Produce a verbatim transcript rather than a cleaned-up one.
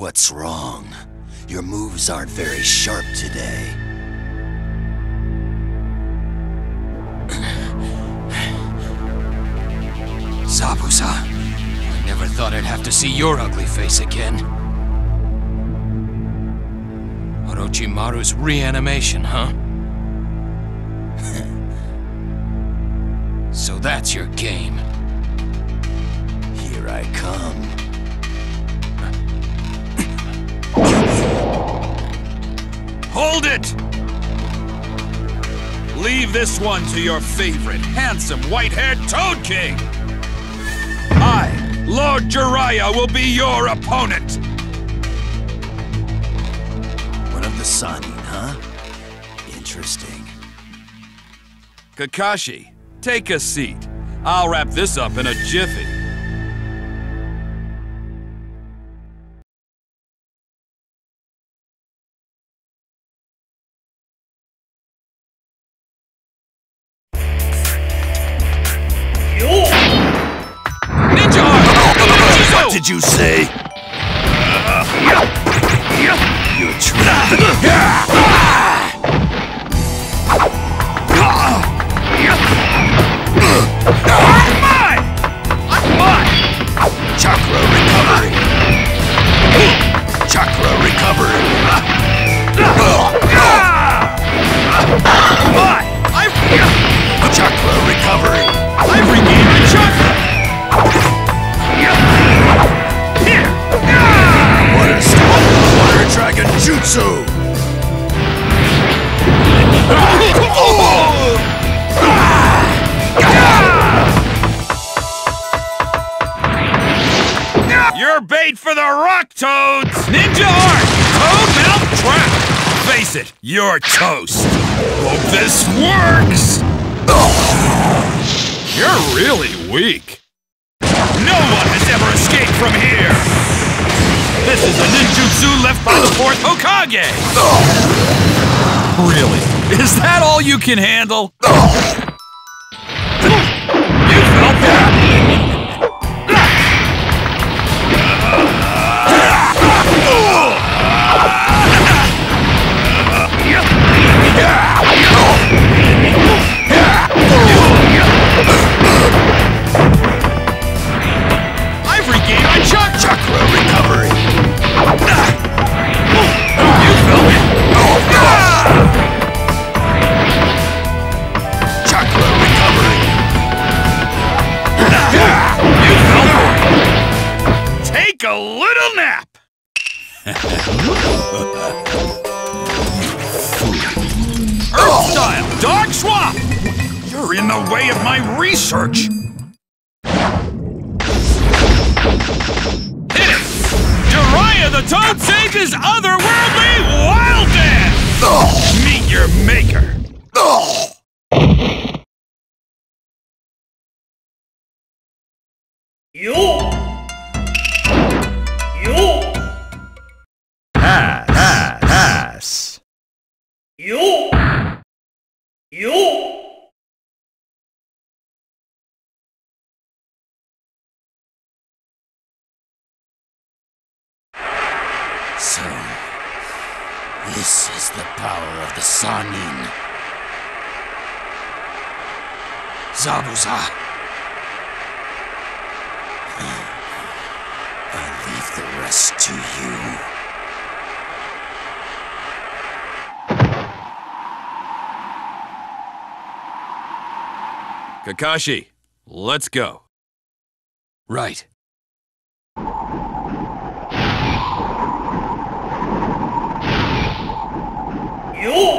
What's wrong? Your moves aren't very sharp today. Zabuza, I never thought I'd have to see your ugly face again. Orochimaru's reanimation, huh? So that's your game. Here I come. Hold it! Leave this one to your favorite, handsome, white-haired Toad King! I, Lord Jiraiya, will be your opponent! One of the Sannin, huh? Interesting. Kakashi, take a seat. I'll wrap this up in a jiffy. Ninja arm! What did you say? You're trapped. Mine! I'm mine! Chakra recovery. Chakra recovery. Mine! I've... Chakra recovery. I've regained my chakra! Here! Water style. Water dragon jutsu. You're bait for the Rock Toads! Ninja Art! Toad Mouth Trap! Face it, you're toast! Hope this works! You're really weak. No one has ever escaped from here! This is the ninjutsu left by the fourth Hokage! Really? Is that all you can handle? You felt that? I've regained my chakra! Chakra recovery. You felt it? Chakra recovery. You fell for it! Take a little nap! Earth style, Dark Swamp! You're in the way of my research! Hit it! Jiraiya the Toad Sage's otherworldly wild dance! Meet your maker! Yo! Yo! Ha ha has! Yo! Yo! So, this is the power of the Sannin. Zabuza. I leave the rest to you. Kakashi, let's go. Right. Yo!